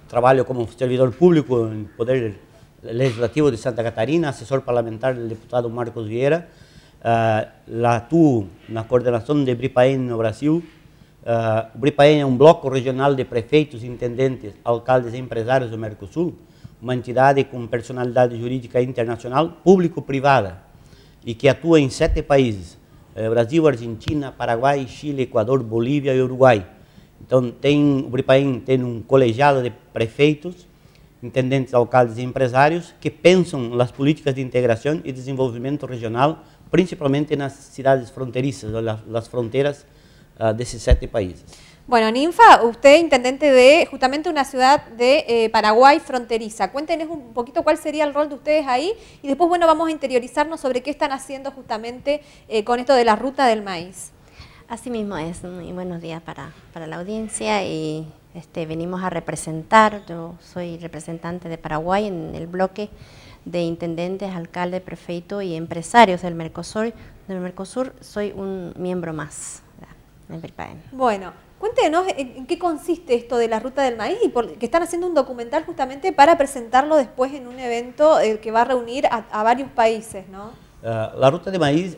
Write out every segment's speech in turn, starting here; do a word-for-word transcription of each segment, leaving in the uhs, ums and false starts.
trabalho como servidor público no Poder Legislativo de Santa Catarina, assessor parlamentar do deputado Marcos Vieira. Uh, atuo na coordenação de BRIPAEN no Brasil. Uh, o BRIPAEN é um bloco regional de prefeitos, intendentes, alcaldes e empresários do Mercosul, uma entidade com personalidade jurídica internacional, público-privada, e que atua em sete países, uh, Brasil, Argentina, Paraguai, Chile, Equador, Bolívia e Uruguai. Então, tem, o BRIPAEN tem um colegiado de prefeitos, intendentes, alcaldes e empresários que pensam nas políticas de integração e desenvolvimento regional, principalmente nas cidades fronterizas, las fronteras uh, de esos siete países. Bueno, Ninfa, usted es intendente de justamente una ciudad de eh, Paraguay fronteriza. Cuéntenos un poquito cuál sería el rol de ustedes ahí y después, bueno, vamos a interiorizarnos sobre qué están haciendo justamente eh, con esto de la ruta del maíz. Así mismo es, muy buenos días para, para la audiencia y este, venimos a representar, yo soy representante de Paraguay en el bloque de intendentes, alcaldes, prefeitos y empresarios del Mercosur. Del Mercosur soy un miembro más del BRIPAEN. Bueno, cuéntenos en, en qué consiste esto de la ruta del maíz y por, que están haciendo un documental justamente para presentarlo después en un evento eh, que va a reunir a, a varios países, ¿no? Uh, la ruta de maíz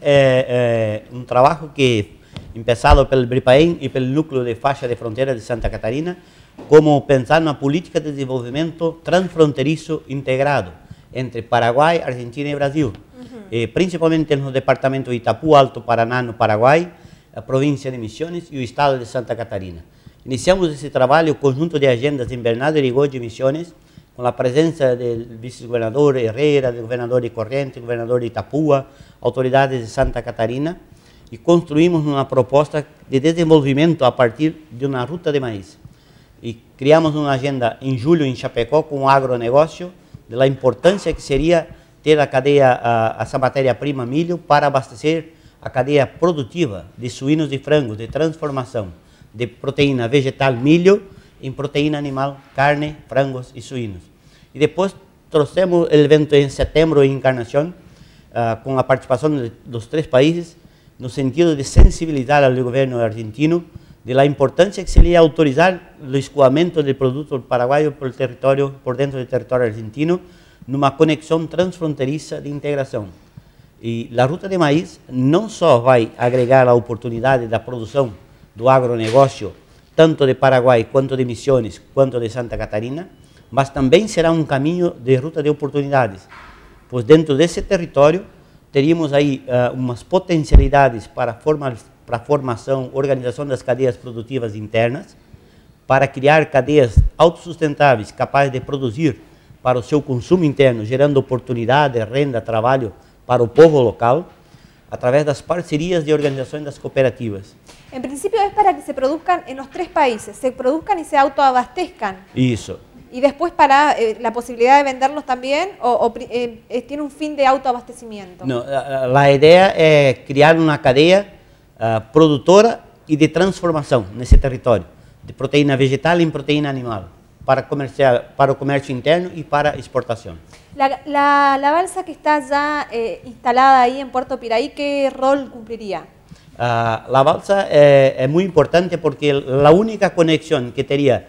é, é um trabalho que empezado pelo BRIPAEN e pelo núcleo de faixa de fronteira de Santa Catarina, como pensar na política de desenvolvimento transfronteiriço integrado entre Paraguai, Argentina e Brasil, uhum. eh, principalmente no departamento de Itapu, Alto Paraná, no Paraguai, a província de Misiones e o estado de Santa Catarina. Iniciamos esse trabalho, conjunto de agendas em Bernardo Erigó de Misiones, com a presença do vice-governador Herrera, do governador de Corrientes, do governador de Itapúa, autoridades de Santa Catarina, e construímos uma proposta de desenvolvimento a partir de uma ruta de maíz. E criamos uma agenda em julho em Chapecó com o agronegócio, da importância que seria ter a cadeia, a, essa matéria-prima milho para abastecer a cadeia produtiva de suínos e frangos, de transformação de proteína vegetal milho em proteína animal, carne, frangos e suínos. E depois trouxemos o evento em setembro em Encarnação, uh, com a participação de, dos três países, no sentido de sensibilizar ao governo argentino de la importância que seria autorizar o escoamento de produtos paraguaios por território, por dentro do território argentino, numa conexão transfronteiriça de integração. E a ruta de maíz não só vai agregar a oportunidade da produção do agronegócio, tanto de Paraguai, quanto de Misiones, quanto de Santa Catarina, mas também será um caminho de ruta de oportunidades, pois dentro desse território teríamos aí uh, umas potencialidades para, forma, para a formação, organização das cadeias produtivas internas, para criar cadeias autossustentáveis, capazes de produzir para o seu consumo interno, gerando oportunidade, renda, trabalho para o povo local, através das parcerias de organizações das cooperativas. En principio es para que se produzcan en los tres países, se produzcan y se autoabastezcan. Isso. Y después para eh, la posibilidad de venderlos también, o, o eh, eh, tiene un fin de autoabastecimiento. No, a, a idea é criar uma cadeia uh, produtora e de transformação nesse território, de proteína vegetal em proteína animal, para, comercial, para o comércio interno e para exportação. La, la, la balsa que está ya eh, instalada ahí en Puerto Piraí, ¿qué rol cumpliría? Uh, a balsa é, é muito importante porque a única conexão que teria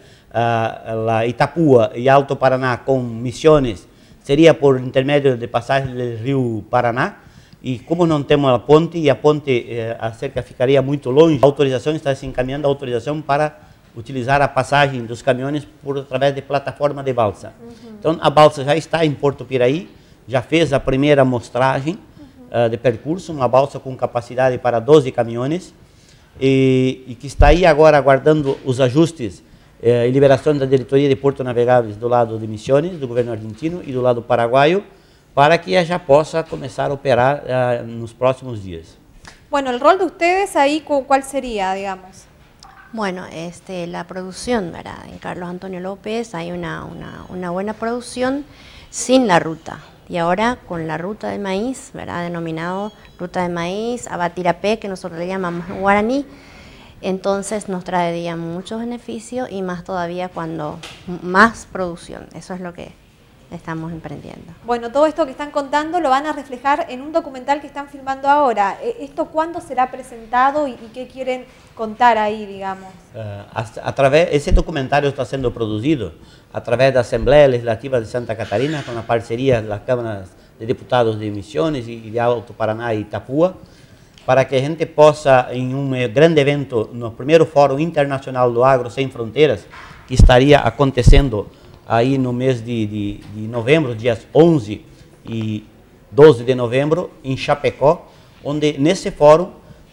uh, a Itapúa e Alto Paraná com Misiones seria por intermédio de passagem do rio Paraná, e como não temos a ponte, e a ponte eh, a cerca ficaria muito longe, a autorização está se encaminhando a autorização para utilizar a passagem dos caminhões por através de plataforma de balsa. Uhum. Então a balsa já está em Porto Piraí, já fez a primeira amostragem uhum. uh, de percurso, uma balsa com capacidade para doze caminhões, e, e que está aí agora aguardando os ajustes eh, e liberação da diretoria de Porto Navegáveis do lado de Misiones, do governo argentino, e do lado paraguaio, para que já possa começar a operar uh, nos próximos dias. Bueno, el rol de ustedes ahí, ¿cuál sería, digamos? Bueno, este, la producción, ¿verdad? En Carlos Antonio López hay una, una, una buena producción sin la ruta. Y ahora con la ruta de maíz, ¿verdad? Denominado ruta de maíz, abatirapé, que nosotros le llamamos en guaraní, entonces nos traería muchos beneficios y más todavía cuando más producción. Eso es lo que, estamos emprendiendo. Bueno, todo esto que están contando lo van a reflejar en un documental que están filmando ahora. ¿Esto cuándo será presentado y, y qué quieren contar ahí, digamos? Uh, a, a través, esse documentário está sendo produzido através da Assembleia Legislativa de Santa Catarina, com a parceria das câmaras de deputados de Misiones e de Alto Paraná e Itapúa, para que a gente possa, em um grande evento, no primeiro Fórum Internacional do Agro Sem Fronteiras, que estaria acontecendo aí no mês de, de, de novembro, dias onze e doze de novembro, em Chapecó, onde nesse fórum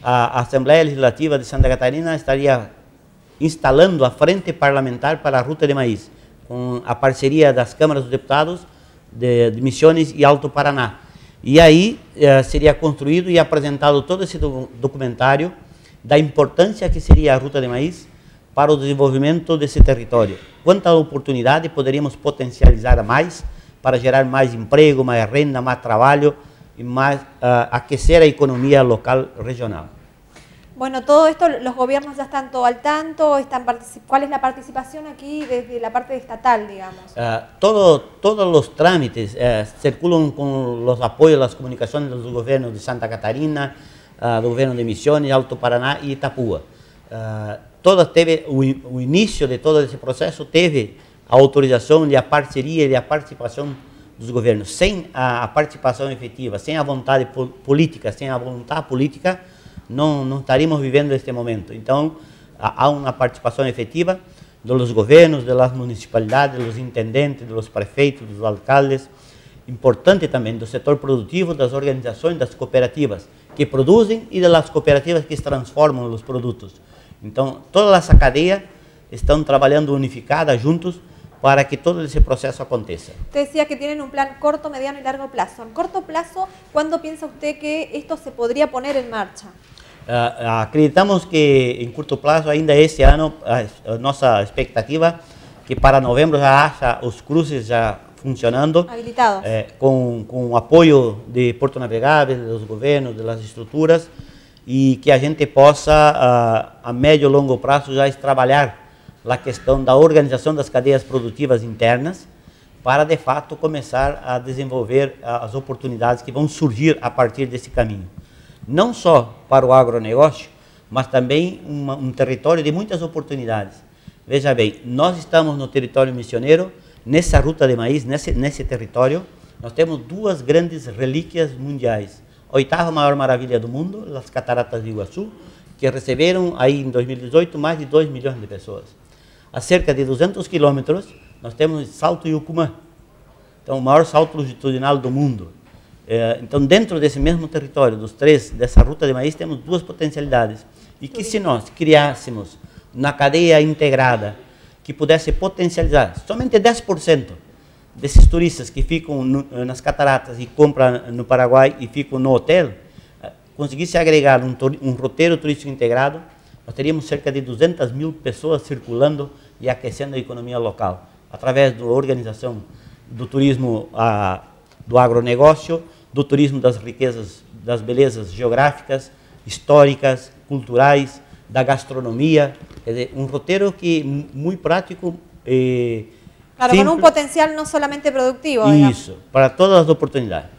a Assembleia Legislativa de Santa Catarina estaria instalando a Frente Parlamentar para a Ruta de Maíz, com a parceria das câmaras dos deputados de, de Misiones e Alto Paraná. E aí eh, seria construído e apresentado todo esse do, documentário da importância que seria a Ruta de Maíz para o desenvolvimento desse território. Quanta oportunidade poderíamos potencializar mais para gerar mais emprego, mais renda, mais trabalho e mais uh, aquecer a economia local regional. Bueno, todo esto los gobiernos ya están todo al tanto, están ¿cuál es la participación aquí desde la parte estatal, digamos? Uh, todo, todos los trámites uh, circulan con los apoyos, las comunicaciones de los gobiernos de Santa Catarina, uh, del gobierno de Misiones, Alto Paraná e Itapúa. Uh, todo teve, o, o início de todo esse processo teve a autorização e a parceria e a participação dos governos. Sem a, a participação efetiva, sem a vontade po política, sem a vontade política, não, não estaríamos vivendo este momento. Então, há uma participação efetiva dos governos, das municipalidades, dos intendentes, dos prefeitos, dos alcaldes, importante também do setor produtivo, das organizações, das cooperativas que produzem e das cooperativas que transformam os produtos. Então, toda essa cadeia estão trabalhando unificada, juntos, para que todo ese proceso aconteça. Usted decía que tienen un plan corto, mediano y largo plazo. En corto plazo, ¿cuándo piensa usted que esto se podría poner en marcha? Uh, acreditamos que em curto prazo, ainda este ano, a, a nossa expectativa que para novembro já haja os cruces já funcionando, habilitados, eh, com, com o apoio de Porto Navegável, dos governos, das estruturas, e que a gente possa, uh, a médio e longo prazo, já trabalhar a questão da organização das cadeias produtivas internas, para de fato começar a desenvolver as oportunidades que vão surgir a partir desse caminho. Não só para o agronegócio, mas também uma, um território de muitas oportunidades. Veja bem, nós estamos no território missioneiro, nessa ruta de maíz, nesse, nesse território, nós temos duas grandes relíquias mundiais. A oitava maior maravilha do mundo, as Cataratas de Iguaçu, que receberam aí em dois mil e dezoito mais de dois milhões de pessoas. A cerca de duzentos quilômetros, nós temos Salto Yucumã, então o maior salto longitudinal do mundo. Então, dentro desse mesmo território, dos três, dessa ruta de maíz, temos duas potencialidades. E que se nós criássemos uma cadeia integrada que pudesse potencializar somente dez por cento desses turistas que ficam no, nas cataratas e compram no Paraguai e ficam no hotel, conseguisse agregar um, um roteiro turístico integrado, nós teríamos cerca de duzentas mil pessoas circulando e aquecendo a economia local, através da organização do turismo, a, do agronegócio, do turismo das riquezas, das belezas geográficas, históricas, culturais, da gastronomia, quer dizer, um roteiro que muito prático. Eh, claro, simple, con un potencial no solamente productivo. Isso, digamos, para todas as oportunidades.